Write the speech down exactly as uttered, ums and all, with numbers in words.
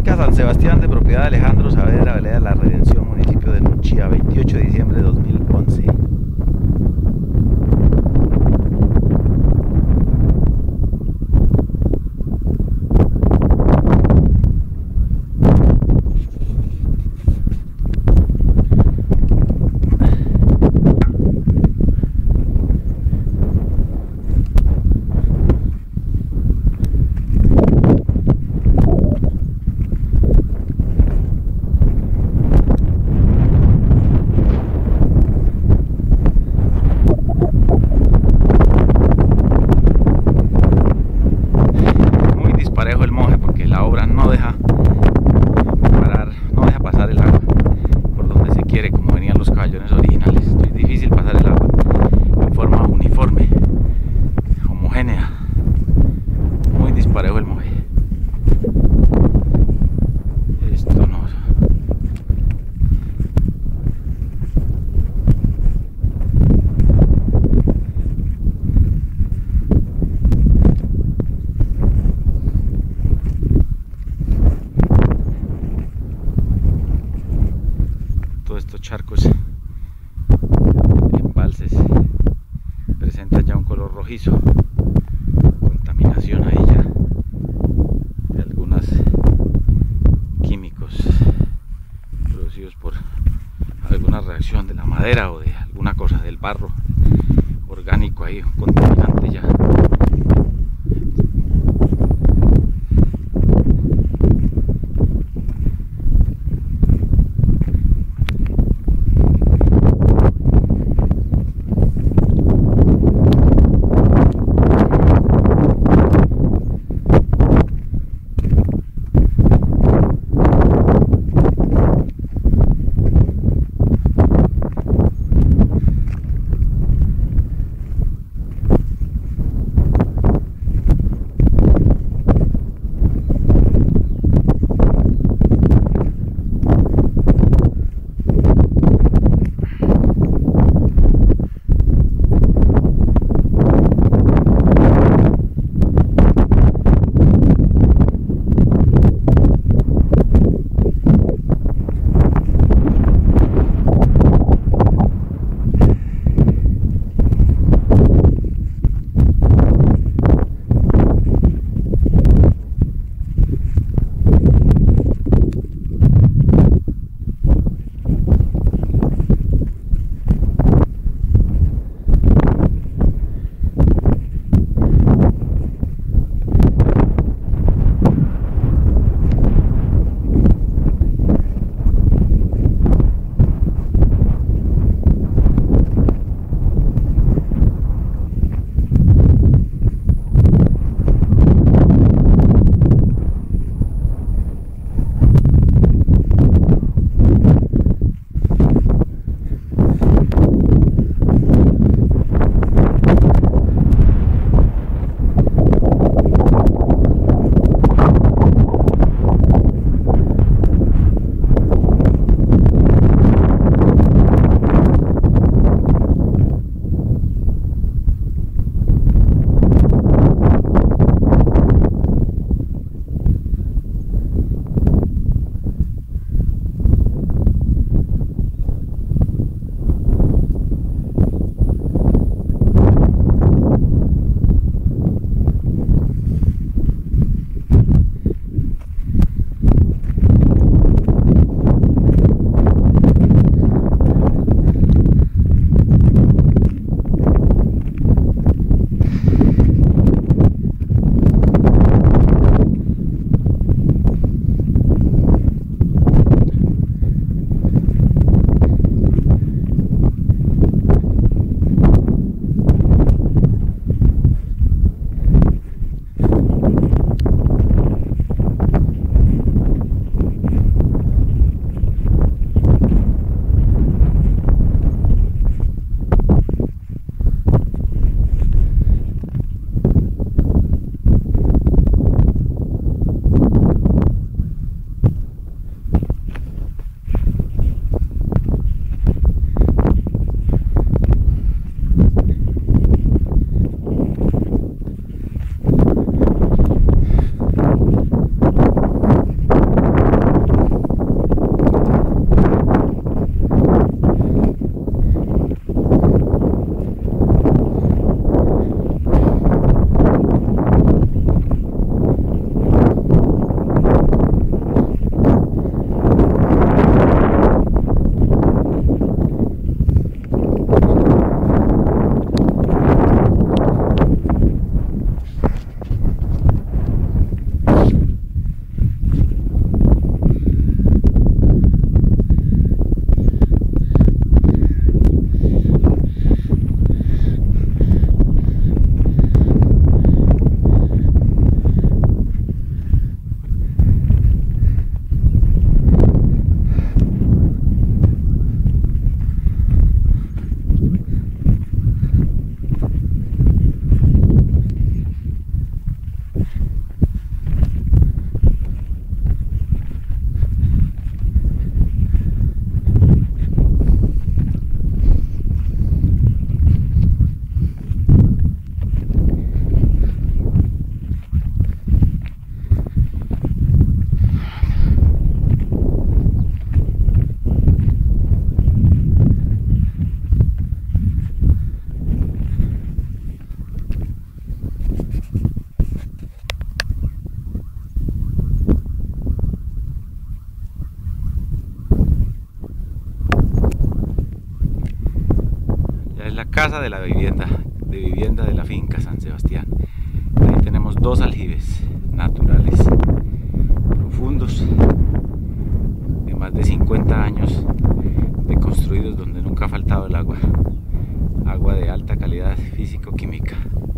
Finca San Sebastián, de propiedad de Alejandro Saavedra, Vereda de la Redención, municipio de Nuchía, veintiocho de diciembre de dos mil once. El monje, porque la obra no deja parar, no deja pasar el agua por donde se quiere, como venían los caballones originales. Es difícil pasar el agua en forma uniforme, homogénea. Muy disparejo el monje. Esto no. Todos estos charcos, embalses, presentan ya un color rojizo, contaminación ahí ya de algunos químicos producidos por alguna reacción de la madera o de alguna cosa, del barro orgánico ahí, un contaminante ya. casa de la vivienda, de vivienda de la finca San Sebastián. Ahí tenemos dos aljibes naturales, profundos, de más de cincuenta años, de construidos donde nunca ha faltado el agua. Agua de alta calidad físico-química.